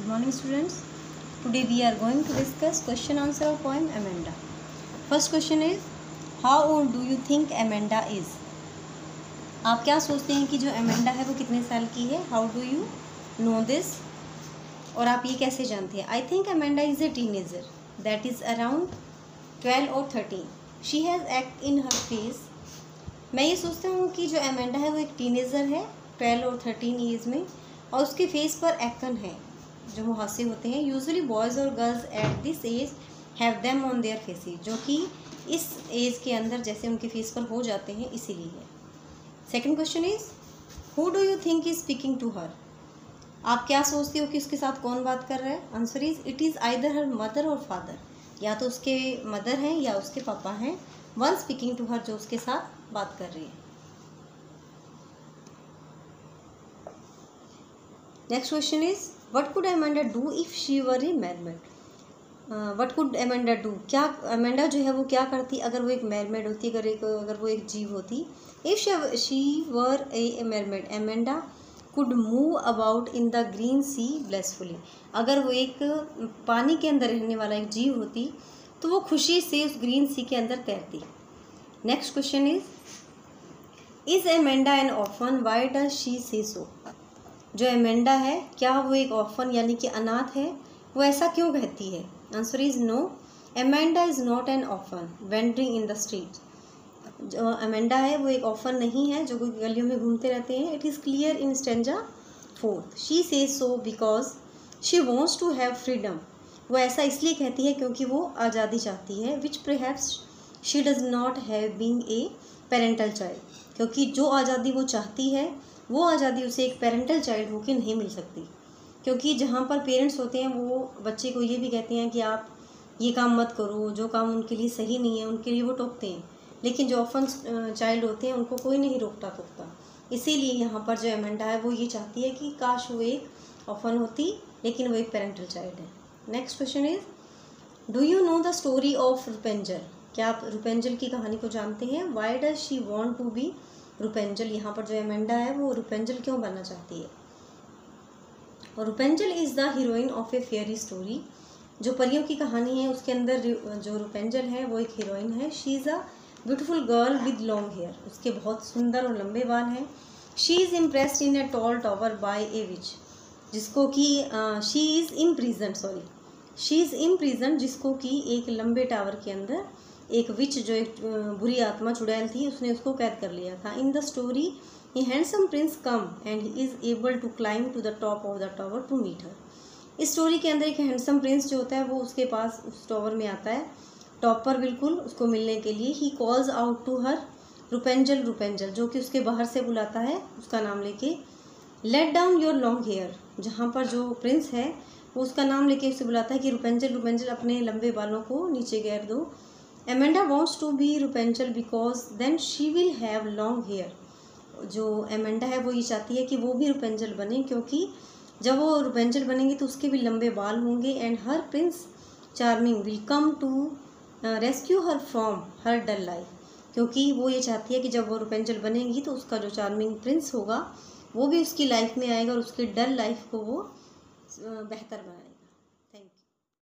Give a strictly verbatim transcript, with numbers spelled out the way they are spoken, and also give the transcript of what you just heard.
morning students. Today we are going to discuss question answer of poem Amanda. First question is, how old do you think Amanda is? आप क्या सोचते हैं कि जो Amanda है वो कितने साल की है? How do you know this? और आप ये कैसे जानते हैं? I think Amanda is a teenager that is around twelve or thirteen. She has act in her face. मैं ये सोचता हूँ कि जो अमेंडा है वो एक टीनेजर है ट्वेल्व और थर्टीन ईयर्स में, और उसके फेस पर एक्न है, जो मुहासे होते हैं. यूजुअली बॉयज़ और girls at this age have them on their faces, जो कि इस एज के अंदर जैसे उनके फेस पर हो जाते हैं, इसीलिए. Second question is, who do you think is speaking to her? आप क्या सोचते हो कि उसके साथ कौन बात कर रहा है? Answer is, it is either her mother or father. या तो उसके मदर हैं या उसके पापा हैं. वन स्पीकिंग टू हर, जो उसके साथ बात कर रही है. Next question is, what could Amanda do if she were a mermaid? What could Amanda do, क्या अमेंडा जो है वो क्या करती अगर वो एक मैरमेड होती, अगर एक अगर वो एक जीव होती. If she were a mermaid, Amanda could move about in the green sea blissfully. अगर वो एक पानी के अंदर रहने वाला एक जीव होती तो वो खुशी से उस ग्रीन सी के अंदर तैरती. Next question is, is Amanda an orphan, why does she say so? जो अमेंडा है क्या वो एक ऑर्फन यानी कि अनाथ है? वो ऐसा क्यों कहती है? Answer is no, Amanda is not an orphan wandering in the street. जो अमेंडा है वो एक ऑर्फन नहीं है जो गलियों में घूमते रहते हैं. It is clear in stanza fourth. She says so because she wants to have freedom. वो ऐसा इसलिए कहती है क्योंकि वो आज़ादी चाहती है. Which perhaps she does not have being a parental child. क्योंकि जो आज़ादी वो चाहती है वो आज़ादी उसे एक पेरेंटल चाइल्ड होकर नहीं मिल सकती. क्योंकि जहाँ पर पेरेंट्स होते हैं वो बच्चे को ये भी कहते हैं कि आप ये काम मत करो, जो काम उनके लिए सही नहीं है उनके लिए वो टोकते हैं. लेकिन जो ऑर्फन चाइल्ड होते हैं उनको कोई नहीं रोकता टोकता. इसीलिए यहाँ पर जो अमेंडा है वो ये चाहती है कि काश वो एक ऑर्फन होती लेकिन वो एक पेरेंटल चाइल्ड है. Next question is, do you know the story of Rapunzel? क्या आप रुपेंजल की कहानी को जानते हैं? Why does she want to be Rapunzel? यहाँ पर जो अमेंडा है वो रुपेंजल क्यों बनना चाहती है? और Rapunzel is the heroine of a fairy story. जो परियों की कहानी है उसके अंदर जो रुपेंजल है वो एक हीरोइन है. She is a beautiful girl with long hair. उसके बहुत सुंदर और लंबे बाल हैं. She is impressed in a tall tower by a witch, जिसको कि she is imprison sorry she is imprison जिसको कि एक लंबे टावर के अंदर एक विच जो एक बुरी आत्मा चुड़ैल थी उसने उसको कैद कर लिया था. In the story a handsome prince come and he is able to climb to the top of the tower to meet her. इस स्टोरी के अंदर एक हैंडसम प्रिंस जो होता है वो उसके पास उस टावर में आता है, टॉप पर बिल्कुल उसको मिलने के लिए. He calls out to her Rapunzel Rapunzel, जो कि उसके बाहर से बुलाता है उसका नाम लेके. Let down your long hair, जहाँ पर जो प्रिंस है वो उसका नाम लेके उसे बुलाता है कि रुपेंजल रुपेंजल अपने लंबे बालों को नीचे गिर दो. Amanda wants to be Rapunzel because then she will have long hair. जो अमेंडा है वो ये चाहती है कि वो भी रुपेंजल बने, क्योंकि जब वो रुपेंजल बनेंगी तो उसके भी लंबे बाल होंगे. And her prince charming will come to rescue her from her dull life. क्योंकि वो ये चाहती है कि जब वो रुपेंजल बनेंगी तो उसका जो चार्मिंग प्रिंस होगा वो भी उसकी लाइफ में आएगा और उसकी डल लाइफ को वो बेहतर बनाएगा.